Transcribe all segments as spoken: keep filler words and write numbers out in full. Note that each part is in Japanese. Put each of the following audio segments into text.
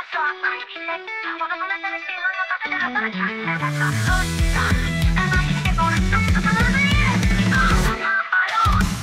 そう、毎日で、子供の寂しい真ん中で働き始めたか。そうした、汚いしてもらったことなのに、今は頑張ろう。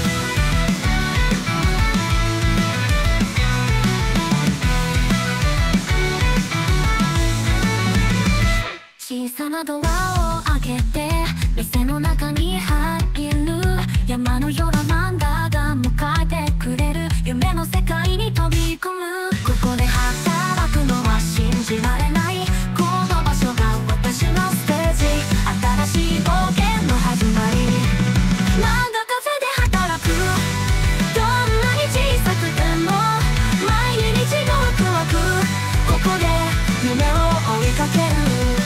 小さなドアを開けて店の中に入る。山のようなマンダが迎えてくれる。夢の世界に飛び込む。ここで働くのは信じられない。この場所が私のステージ。新しい冒険の始まり。漫画カフェで働く。どんなに小さくても毎日がワクワク。ここで夢を追いかける。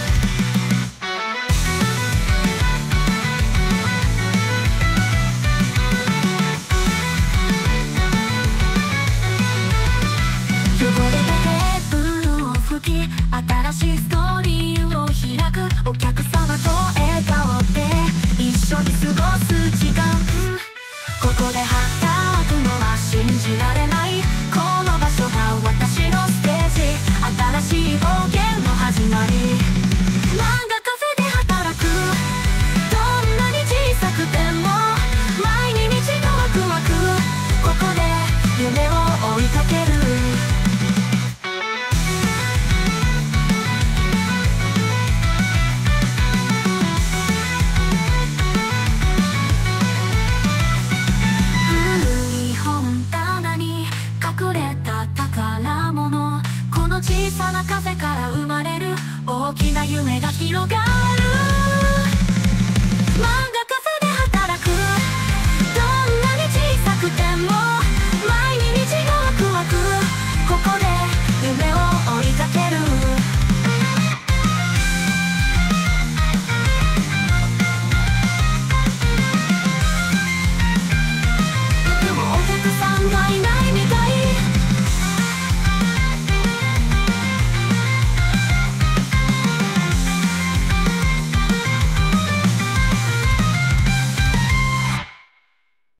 新しいストーリーを開く。お客様と笑顔で一緒に過ごす時間。ここで働くのは信じられない。この場所が私のステージ。新しい冒険の始まり。漫画カフェで働く。どんなに小さくても毎日がワクワク。ここで夢を追いかける。小さなカフェから生まれる大きな夢が広がる。